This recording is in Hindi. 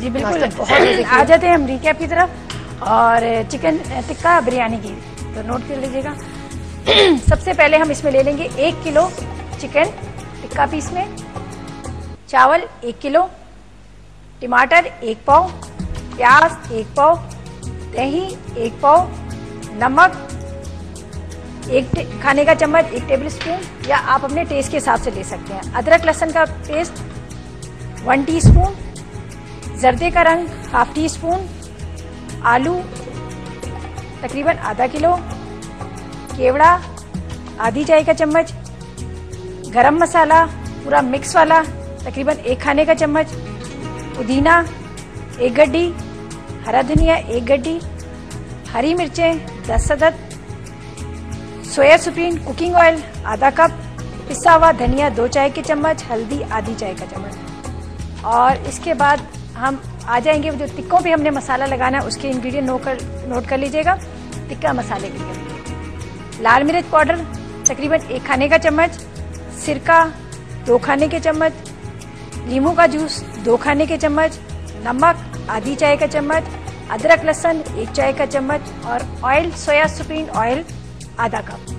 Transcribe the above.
जी बिल्कुल, बहुत आ जाते हैं हम रिकैप की तरफ। और चिकन टिक्का बिरयानी की तो नोट कर लीजिएगा। सबसे पहले हम इसमें ले लेंगे 1 किलो चिकन टिक्का पीस में, चावल 1 किलो, टमाटर 1 पाव, प्याज 1 पाव, दही 1 पाव, नमक 1 खाने का चम्मच 1 टेबल स्पून, या आप अपने टेस्ट के हिसाब से ले सकते हैं। अदरक लहसुन का पेस्ट 1 टीस्पून, जर्दे का रंग ½ टीस्पून, आलू तकरीबन ½ किलो, केवड़ा आधी चाय का चम्मच, गरम मसाला पूरा मिक्स वाला तकरीबन 1 खाने का चम्मच, पुदीना 1 गड्डी, हरा धनिया 1 गड्डी, हरी मिर्चें 10 अदद, soya supreme cooking oil ½ cup, पिसा हुआ धनिया 2 चाय के चम्मच, हल्दी आधी चाय का चम्मच। और इसके बाद हम आ जाएंगे जो टिक्कों पे हमने मसाला लगाना है उसके इंग्रेडिएंट नोट कर लीजिएगा। टिक्का मसाले के लिए लाल मिर्च पाउडर तकरीबन 1 खाने का चम्मच, सिरका 2 खाने के चम्मच, नींबू का जूस 2 खाने के चम्मच, नमक आधी चाय का चम्मच, अदरक लहसुन 1 चाय का चम्मच, और oil soya supreme oil ½ cup.